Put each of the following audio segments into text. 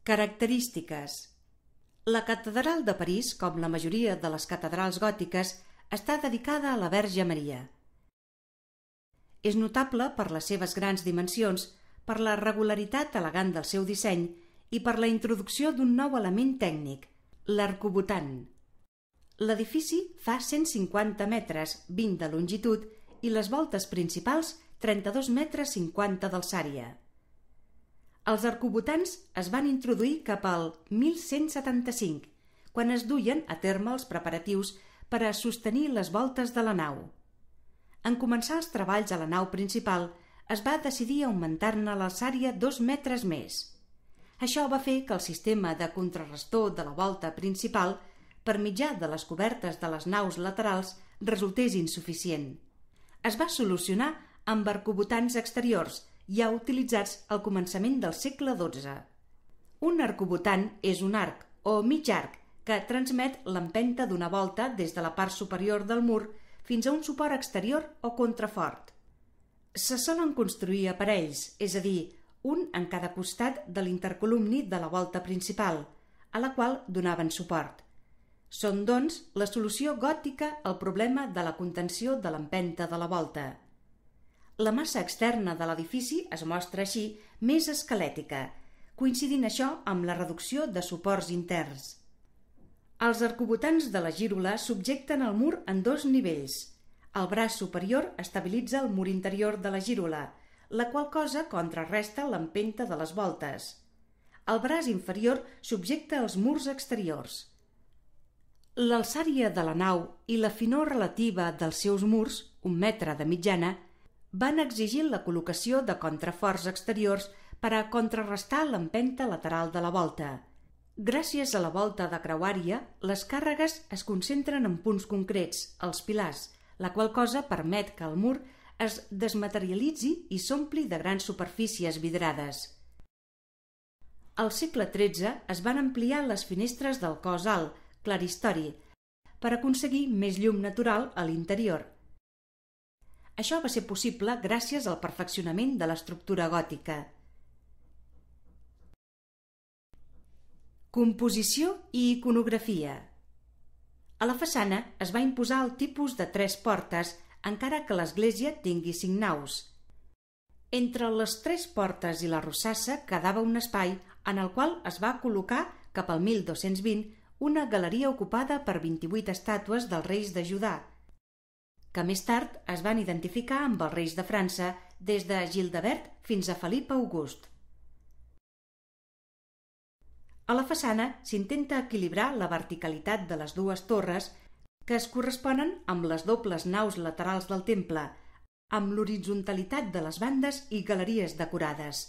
Característiques. La catedral de París, com la majoria de les catedrals gòtiques, està dedicada a la Verge Maria. És notable per les seves grans dimensions, per la regularitat elegant del seu disseny i per la introducció d'un nou element tècnic, l'arcobotant. L'edifici fa 150 metres, 20 de longitud, i les voltes principals 32 metres 50 d'alçària. Els arcobotants es van introduir cap al 1175, quan es duien a terme els preparatius per a sostenir les voltes de la nau. En començar els treballs a la nau principal, es va decidir augmentar-ne l'alçària 2 metres més. Això va fer que el sistema de contrarrestor de la volta principal, per mitjà de les cobertes de les naus laterals, resultés insuficient. Es va solucionar amb arcobotants exteriors, ja utilitzats al començament del segle XII. Un arcobotant és un arc, o mig arc, que transmet l'empenta d'una volta des de la part superior del mur fins a un suport exterior o contrafort. Se solen construir aparells, és a dir, un en cada costat de l'intercolumni de la volta principal, a la qual donaven suport. Són, doncs, la solució gòtica al problema de la contenció de l'empenta de la volta. La massa externa de l'edifici es mostra així més esquelètica, coincidint això amb la reducció de suports interns. Els arcobotants de la gírola subjecten el mur en 2 nivells. El braç superior estabilitza el mur interior de la gírola, la qual cosa contrarresta l'empenta de les voltes. El braç inferior subjecta els murs exteriors. L'alçària de la nau i la finor relativa dels seus murs, 1 metre de mitjana, van exigir la col·locació de contraforts exteriors per a contrarrestar l'empenta lateral de la volta. Gràcies a la volta de creuària, les càrregues es concentren en punts concrets, els pilars, la qual cosa permet que el mur es desmaterialitzi i s'ompli de grans superfícies vidrades. Al segle XIII es van ampliar les finestres del cos alt, claristori, per aconseguir més llum natural a l'interior. Això va ser possible gràcies al perfeccionament de l'estructura gòtica. Composició i iconografia. A la façana es va imposar el tipus de 3 portes, encara que l'església tingui 5 naus. Entre les 3 portes i la rosassa quedava un espai en el qual es va col·locar, cap al 1220, una galeria ocupada per 28 estàtues dels reis de Judà, que més tard es van identificar amb els reis de França des de Gildebert fins a Felip August. A la façana s'intenta equilibrar la verticalitat de les 2 torres que es corresponen amb les dobles naus laterals del temple, amb l'horitzonalitat de les bandes i galeries decorades.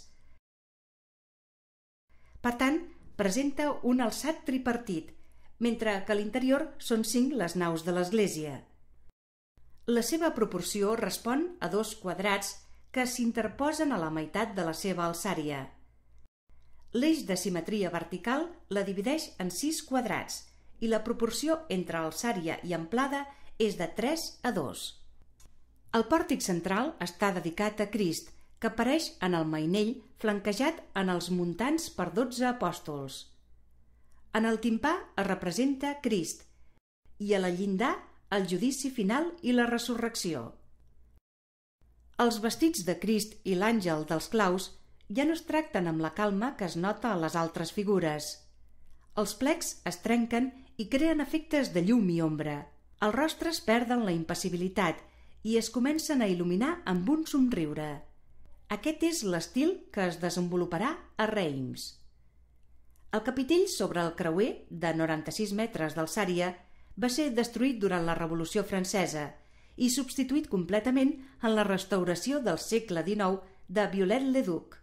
Per tant, presenta un alçat tripartit, mentre que a l'interior són 5 les naus de l'església. La seva proporció respon a 2 quadrats que s'interposen a la meitat de la seva alçària. L'eix de simetria vertical la divideix en 6 quadrats i la proporció entre alçària i amplada és de 3 a 2. El pòrtic central està dedicat a Crist, que apareix en el mainell flanquejat en els muntants per 12 apòstols. En el timpà es representa Crist i a la llindar el judici final i la resurrecció. Els vestits de Crist i l'àngel dels claus ja no es tracten amb la calma que es nota a les altres figures. Els plecs es trenquen i creen efectes de llum i ombra. Els rostres perden la impassibilitat i es comencen a il·luminar amb un somriure. Aquest és l'estil que es desenvoluparà a Reims. El capitell sobre el creuer, de 96 metres d'alçària, va ser destruït durant la Revolució Francesa i substituït completament en la restauració del segle XIX de Viollet-le-Duc.